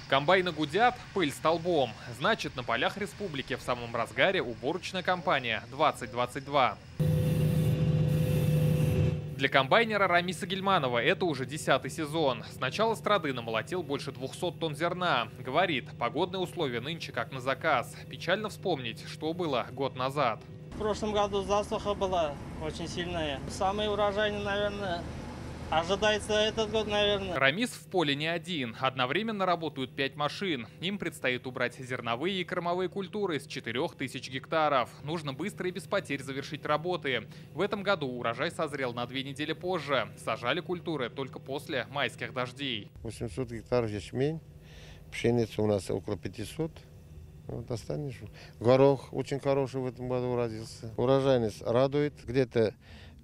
Комбайны гудят, пыль столбом. Значит, на полях республики в самом разгаре уборочная кампания 2022. Для комбайнера Рамиса Гильманова это уже 10-й сезон. С начала страды намолотил больше 200 тонн зерна. Говорит, погодные условия нынче как на заказ. Печально вспомнить, что было год назад. В прошлом году засуха была очень сильная. Самый урожайный, наверное, ожидается этот год, наверное. Рамис в поле не один. Одновременно работают 5 машин. Им предстоит убрать зерновые и кормовые культуры с 4000 гектаров. Нужно быстро и без потерь завершить работы. В этом году урожай созрел на 2 недели позже. Сажали культуры только после майских дождей. 800 гектаров ячмень, пшеница у нас около 500. Вот останешь. Горох очень хороший в этом году родился. Урожайность радует. Где-то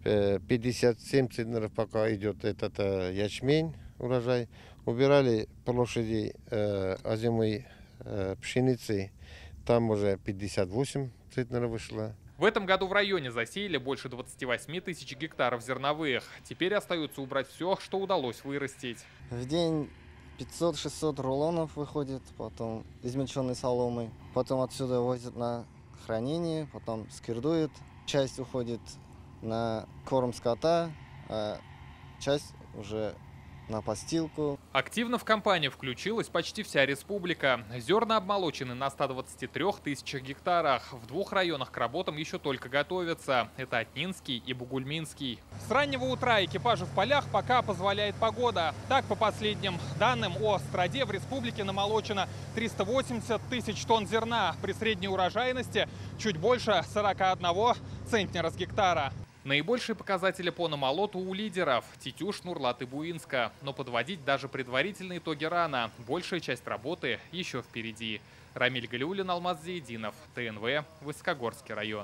57 центнеров пока идет этот ячмень, урожай. Убирали площади озимой пшеницы. Там уже 58 центнеров вышло. В этом году в районе засеяли больше 28 тысяч гектаров зерновых. Теперь остается убрать все, что удалось вырастить. В день 500-600 рулонов выходит, потом измельченной соломой. Потом отсюда возят на хранение, потом скирдуют. Часть уходит на корм скота, а часть уже на постилку. Активно в кампанию включилась почти вся республика. Зерна обмолочены на 123 тысячах гектарах. В 2 районах к работам еще только готовятся. Это Отнинский и Бугульминский. С раннего утра экипажу в полях пока позволяет погода. Так, по последним данным о страде, в республике намолочено 380 тысяч тонн зерна. При средней урожайности чуть больше 41 центнера с гектара. Наибольшие показатели по намолоту у лидеров – Тетюш, Нурлат и Буинска. Но подводить даже предварительные итоги рано. Большая часть работы еще впереди. Рамиль Галиуллин, Алмаз Зейдинов, ТНВ, Высокогорский район.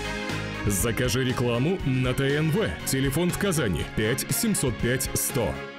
Закажи рекламу на ТНВ. Телефон в Казани 5 705 100.